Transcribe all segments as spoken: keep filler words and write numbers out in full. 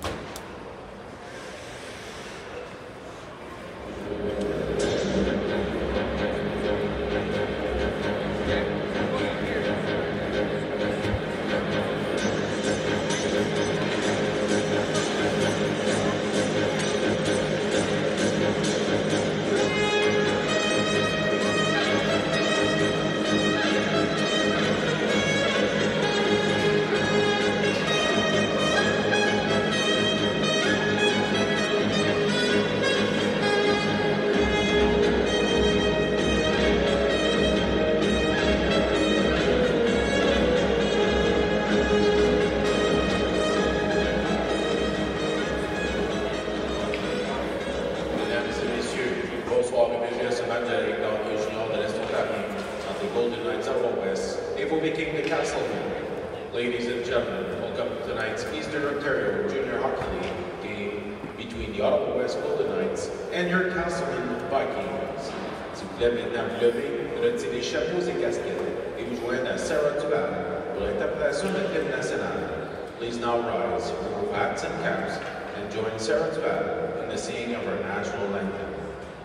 Making the Casselman. Ladies and gentlemen, welcome to tonight's Eastern Ontario Junior Hockey League game between the Ottawa West Golden Knights and your Casselman Vikings. S'il vous plaît, maintenant vous levez, retirez les chapeaux et casquettes et vous joignez à Sarah Duval pour l'interprétation de l'hymne national. Please now rise, remove hats and caps, and join Sarah Duval in the singing of our national anthem.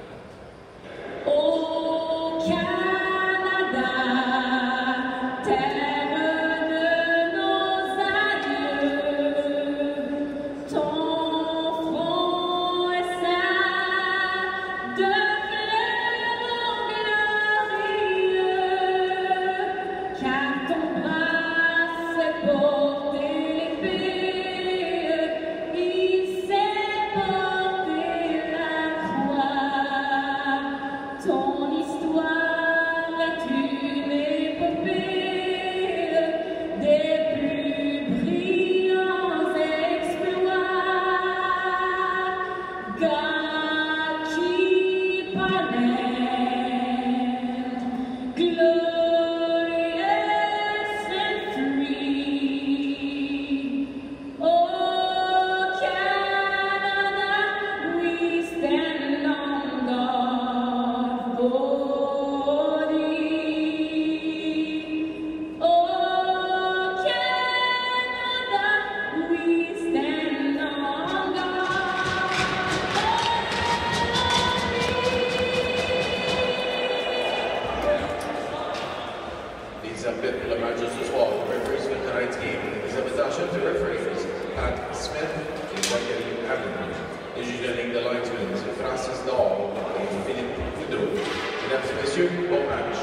Oh, Canada. Le match de ce soir, le referees for tonight's game, les invitations to referees, Pat Smith et Zachary Avenue. Les juges de ligne de linesmen, c'est Francis Dahl et Philippe Boudreau. Mesdames et messieurs, bon match.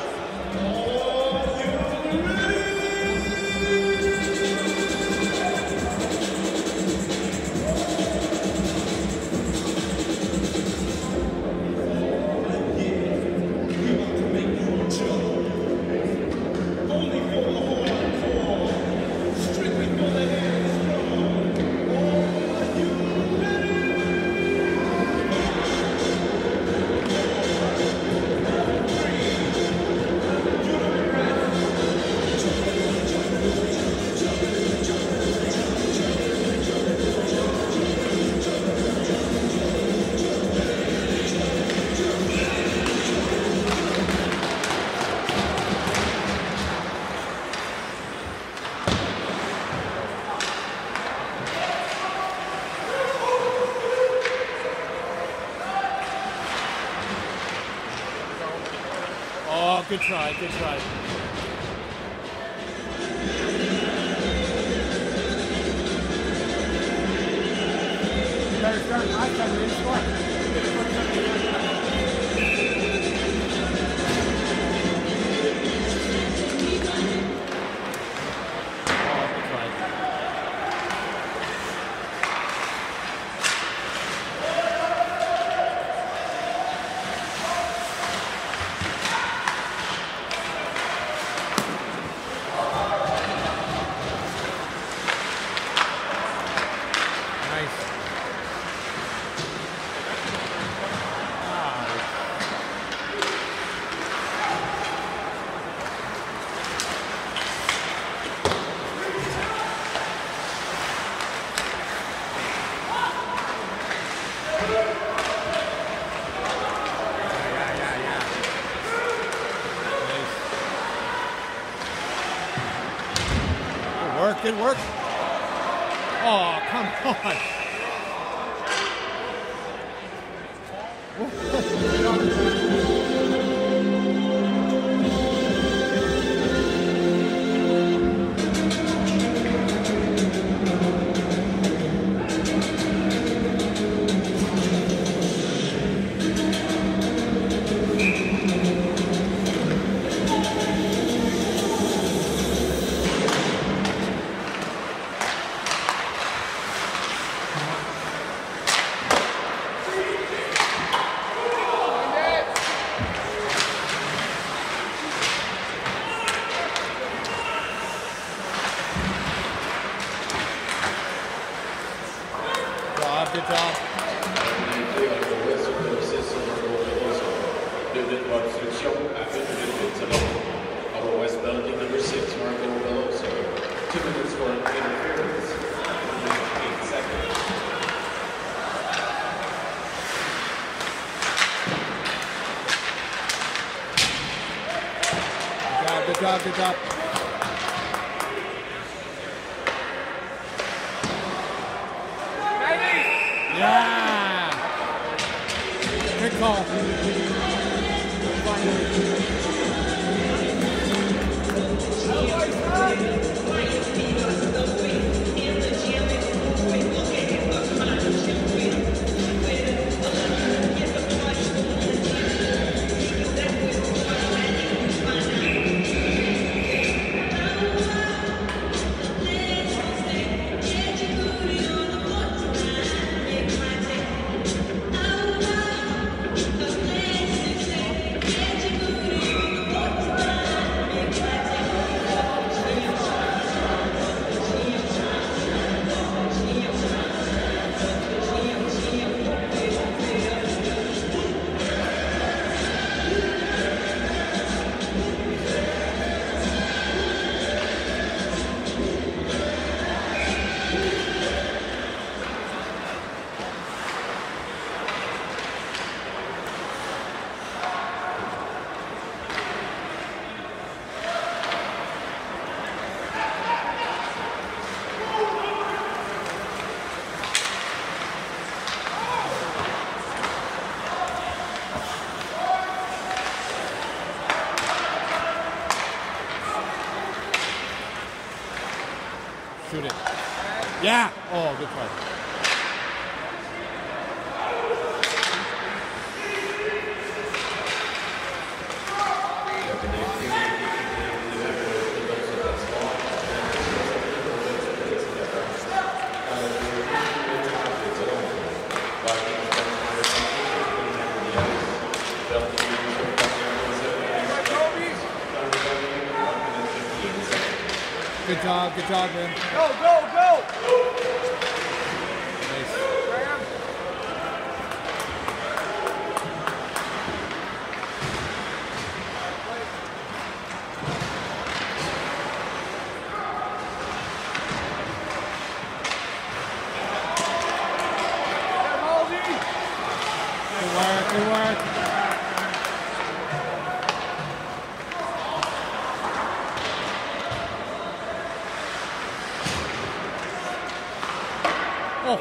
Oh, good try, good try. Better start my time, we score. Good work. Oh, come on. Good job. Deux minutes d'obstruction à une minute seconde. Our West penalty number six, Marco Veloso. Two minutes for interference. One minute, eight seconds. Good job, good job, good job. Yeah! Good call. Shoot it. Yeah! Oh, good play. Good job, good job, man. Go, go, go! Nice. Good work, good work. Oh.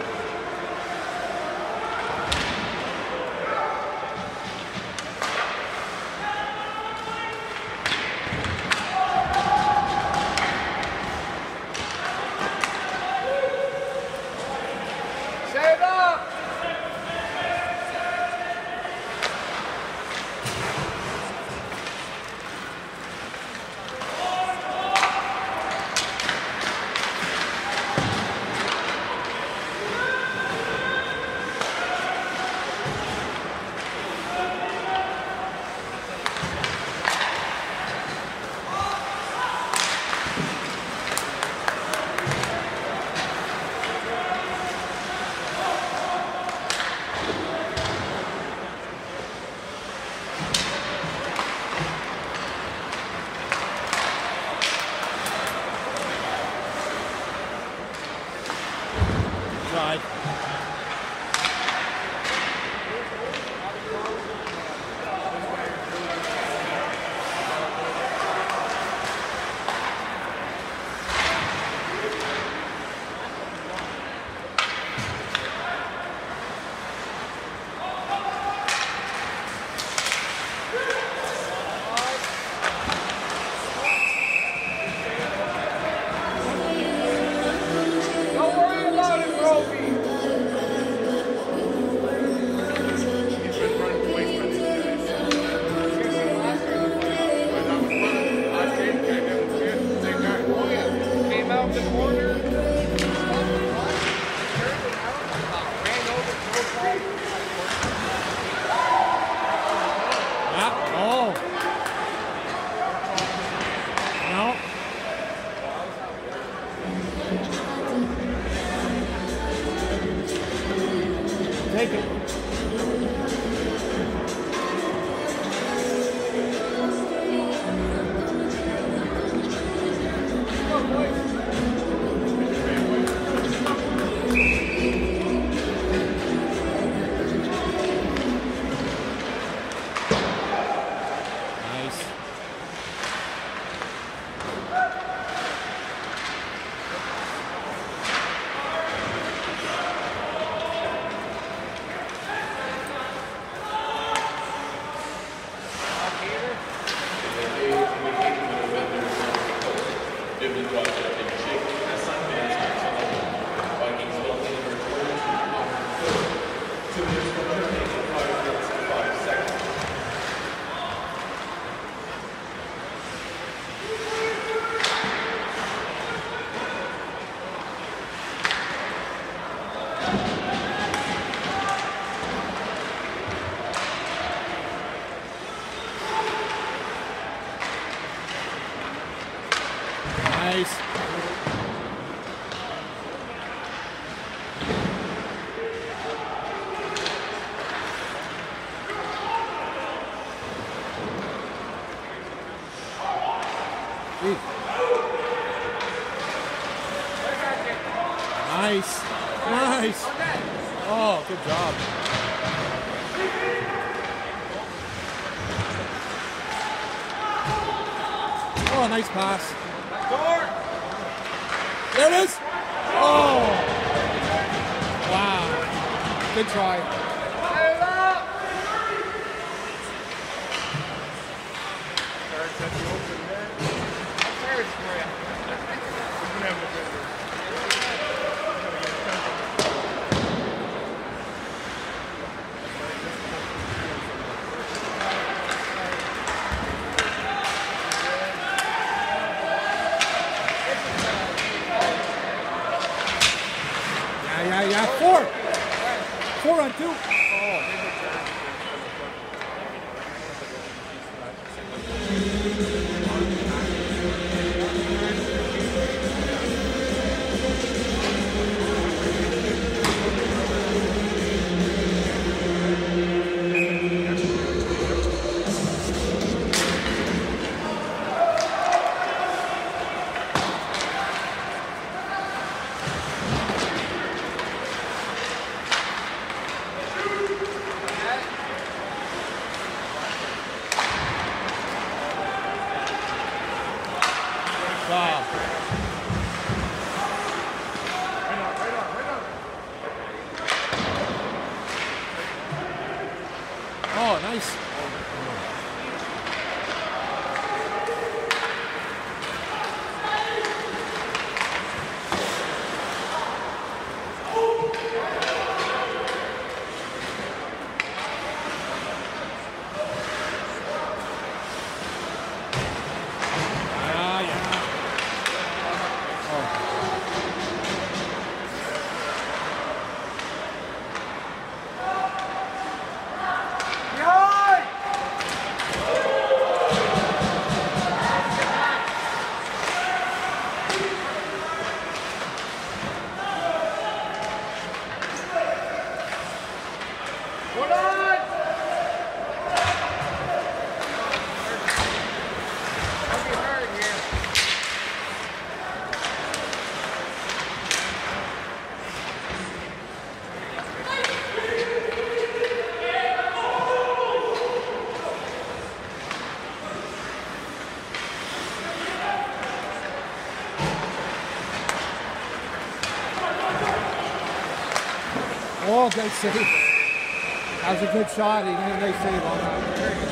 Save up! Drive. trophy. Came out the corner. Yeah. Oh. No. Take it. Nice. Nice. Jeez. Nice. Nice. Oh, good job. Oh, nice pass. There it is. Oh. Wow. Good try. Yeah, yeah, yeah. Four. Four on two. Wow. Oh, nice. Yeah, yeah. Oh, great save. That was a good shot. He made a nice save on that.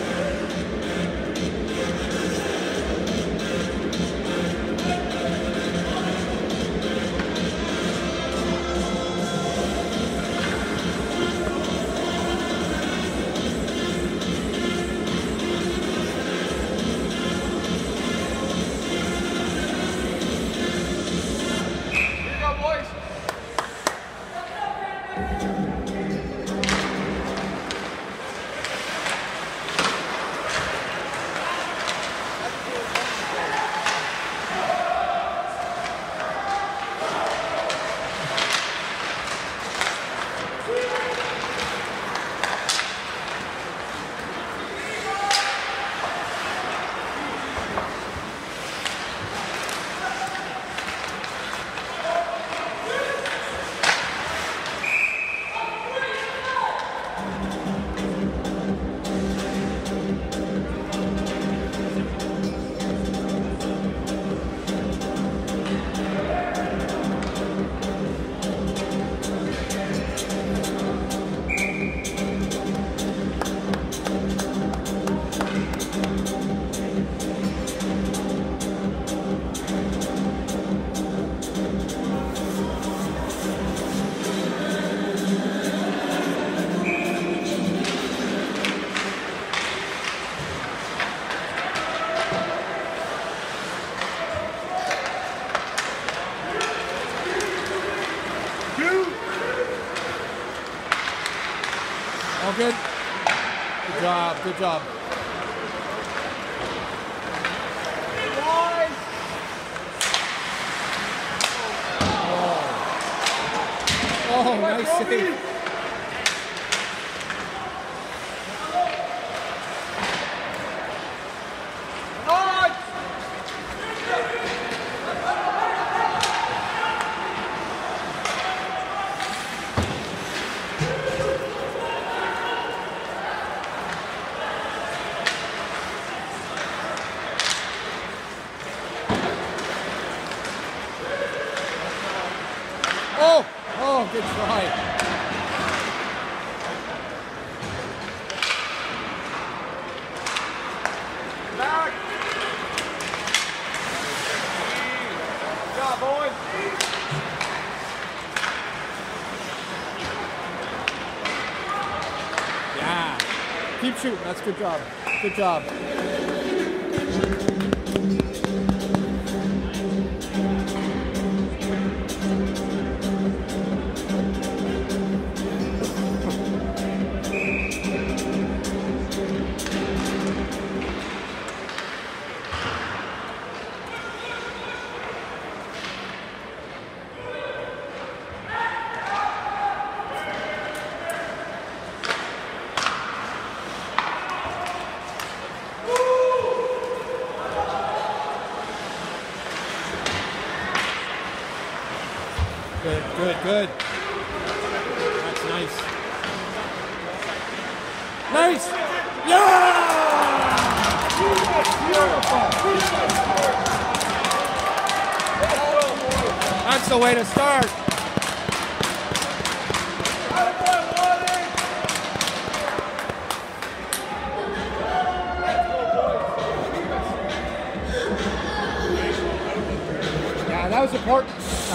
All good? Good job, good job. Oh, oh nice save. Oh, oh, good try. Back. Good job, boys. Yeah. Keep shooting. That's good job. Good job. Good, good, good. That's nice. Nice! Yeah! That's the way to start. Yeah, that was important.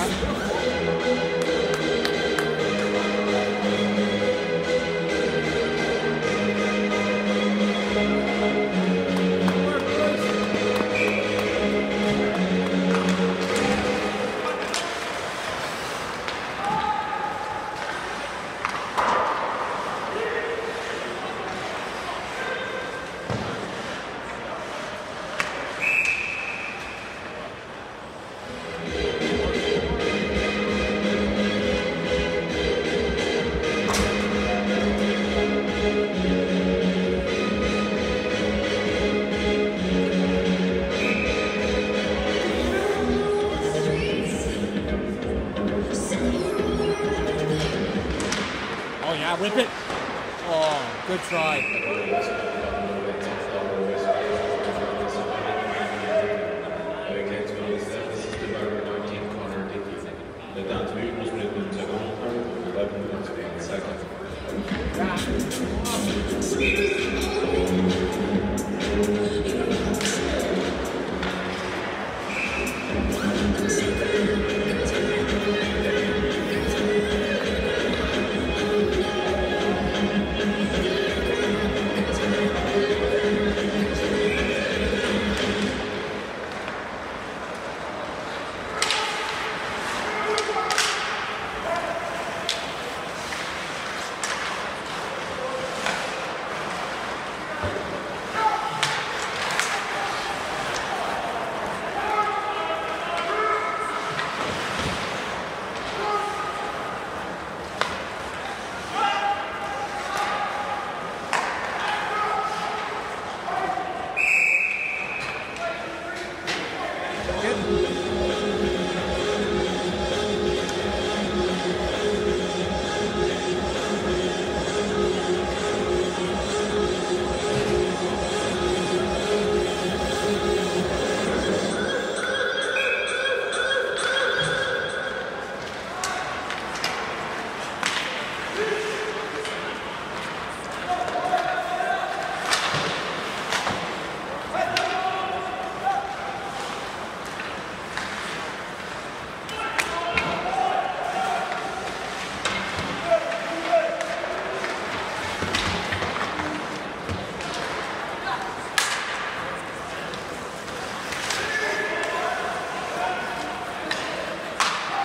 Oh yeah, whip it. Oh, good try.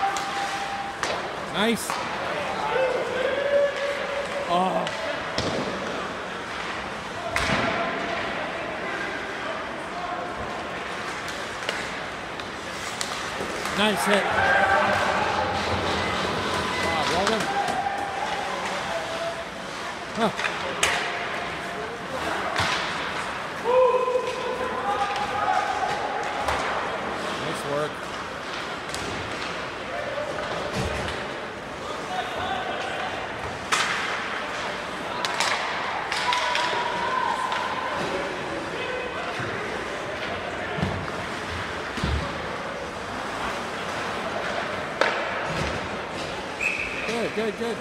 Nice. Oh. Nice hit. Wow, well done. Huh. Nice work. Good, good, good.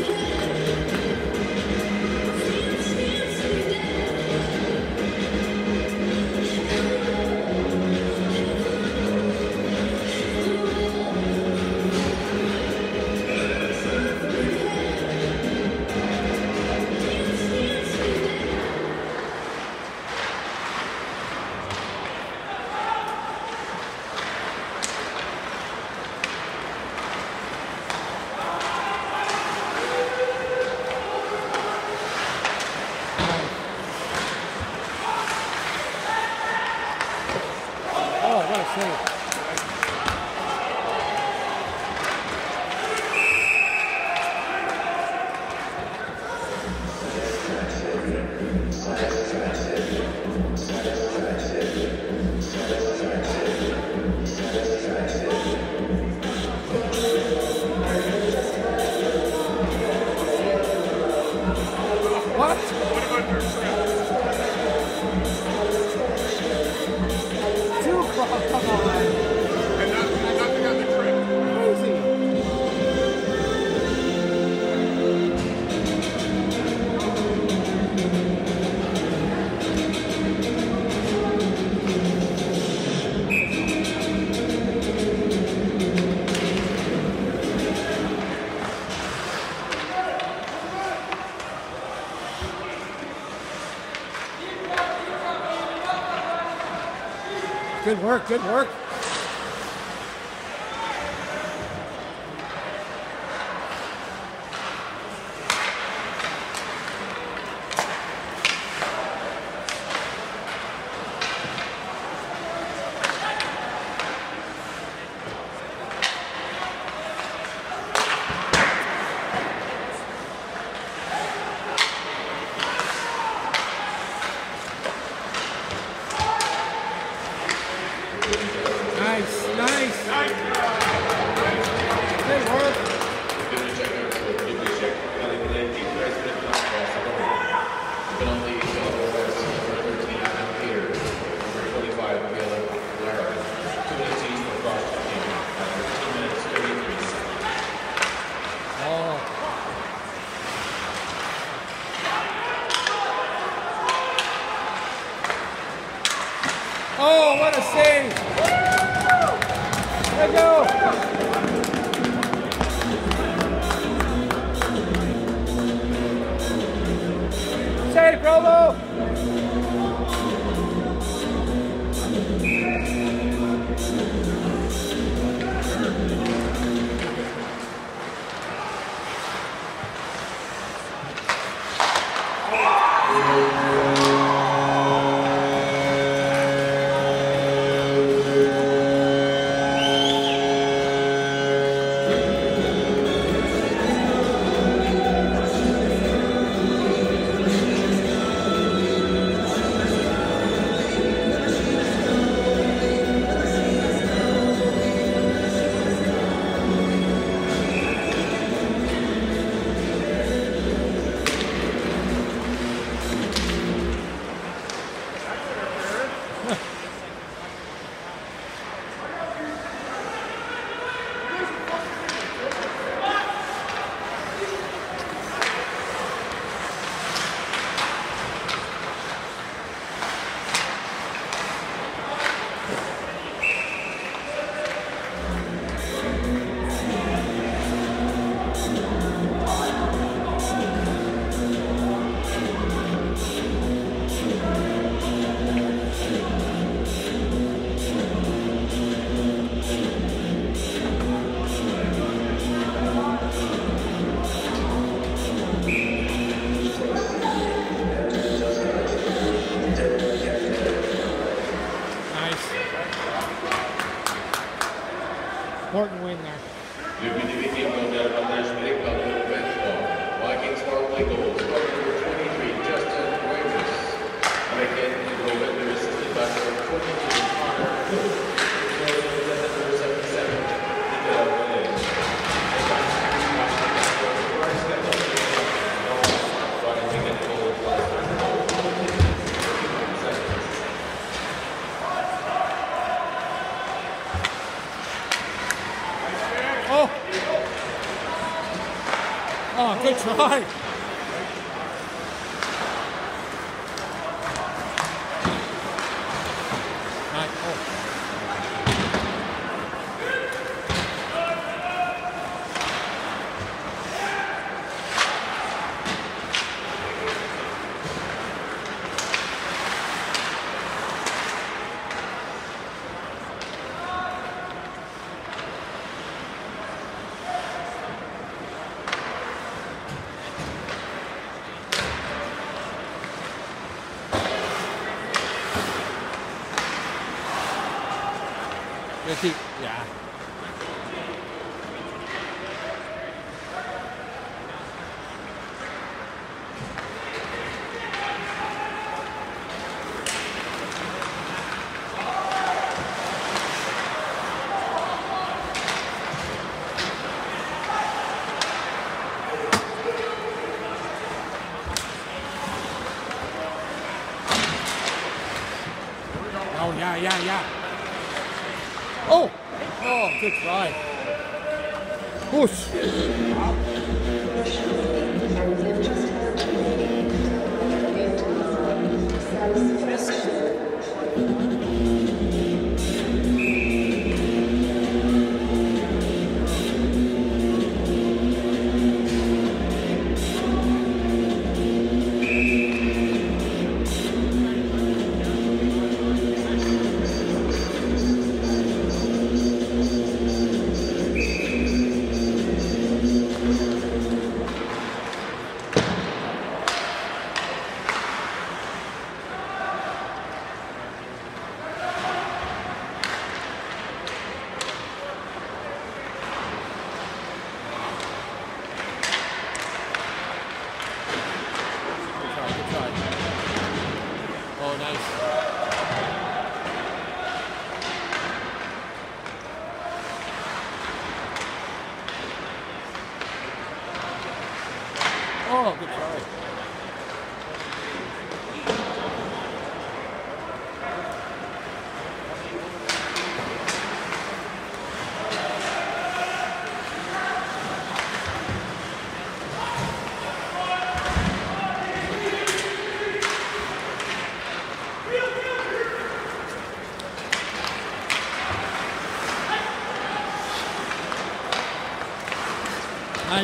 Good work, good work. Oh, what a save! There you go! Save, Robo! gentlemen, Nashville Public Baseball. Vikings powerplay goals. Scorer number twenty-three, Justin Wages. Again, in goal vendor assisted by number twenty-two, Connor Cook. Scorer number seventy-seven, Miguel Velez. And by second by the Bryce Kettle. Running to get goal plus one goal. fifty-one seconds. Oh! Oh, good try. Nice. Oh. Keep, yeah. Oh, yeah, yeah, yeah. Oh! Oh, good try. Push. Oh, nice. Oh, good try. Nice.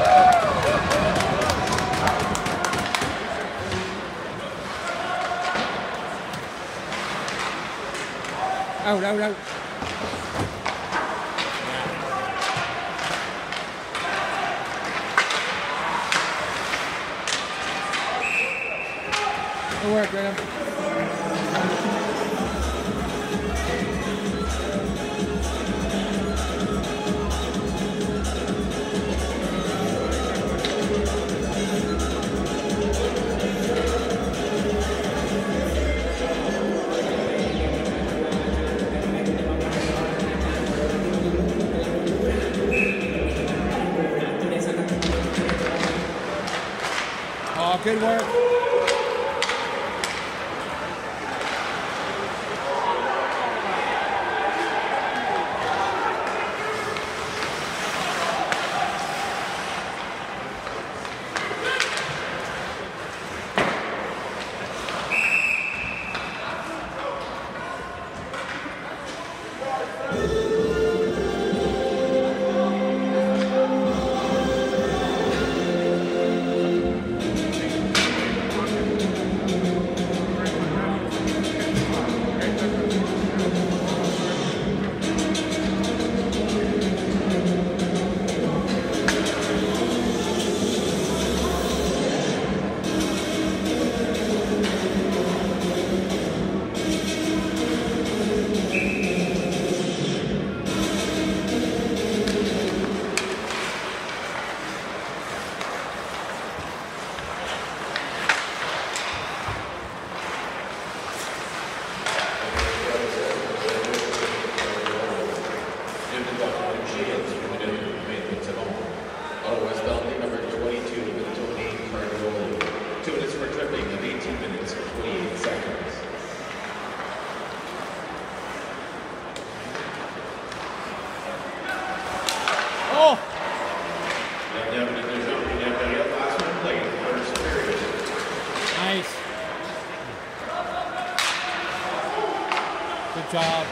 Out, out, out. Good work, Graham. Oh, good work. job.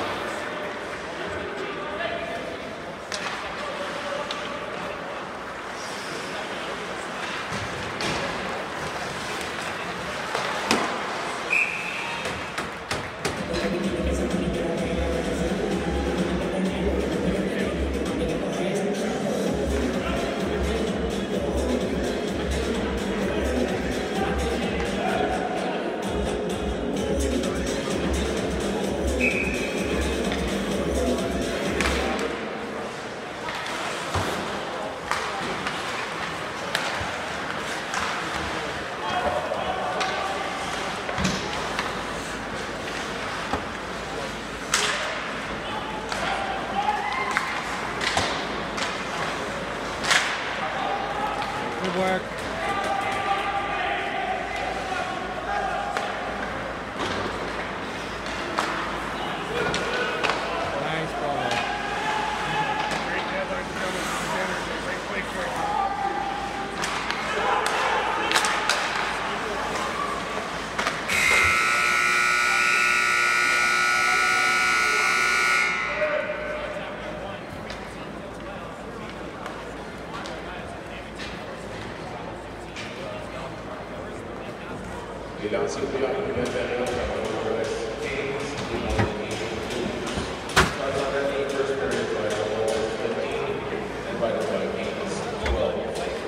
Good work. Nice ball. Great deadline to come with the energy. Great play quick. Les lancers ouverts de l'intérieur de la West Kings, starts on that first period by the Wolves fifteen and by the Vikings twelve.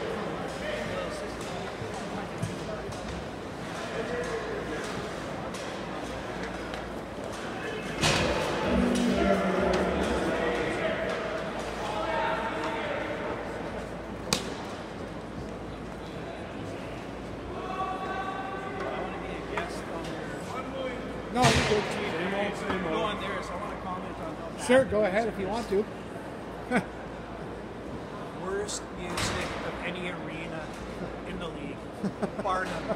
No, you're good. Go on there, so I want to comment on that. Sure, go ahead if you want to. Worst music of any arena in the league, bar none.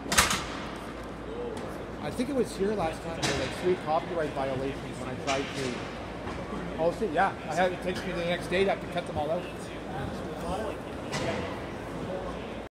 I think it was here last time. There were like three copyright violations when I tried to. Oh, see, yeah. I had, it takes me the next day to have to cut them all out.